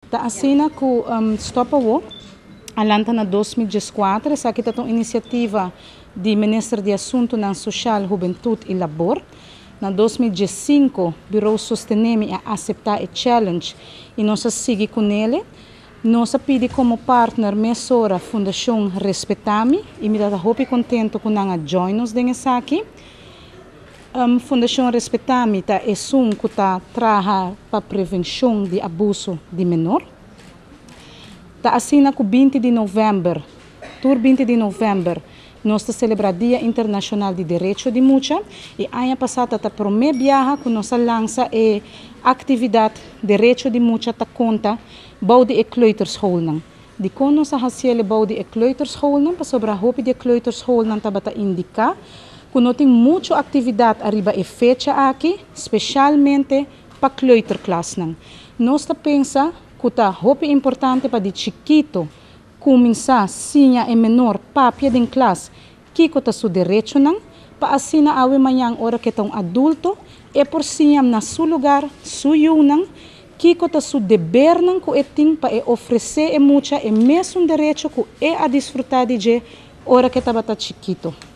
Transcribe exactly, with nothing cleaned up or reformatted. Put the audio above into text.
Da assina ku um, stopawo alanta na dois mil e quatro, essa aqui é uma iniciativa do Ministério de Assunto Social, Juventude e Labor. Na dois mil e cinco, o Bureau Sosteneme a aceitar o challenge e nós seguimos com ele. Nós pedimos como partner Mesora Fundação Respetami e me dá muito contente com a join nos nessa aqui. Um, Fundação Respetami tá é um que tá trabalha para prevenção de abuso de menor. Tá assina com vinte de novembro, tur vinte de novembro, nós tá celebrar Dia Internacional de Direito de Mulher e ano passado tá primeira viagem que nós lança é atividade Direito de Mulher tá conta bouw de kleuterschool nang. Di kon nós hasiele bouw de kleuterschool nang, para sobre a roupa de kleuterschool nang tá bata indicar que não tem muita atividade arriba e fecha aqui, especialmente para kleuterklas nang. Nós tá pensa que tá roupa importante para de chiquito começar sinha e menor papia de classe que tá su direito nang, para assim na awe manhã hora que tá um adulto e por sinha na su lugar, su yun nang, que tá su dever nang ko eting para e oferecer e mucha e mesmo direito que é a desfrutar de hora que tá bata chiquito.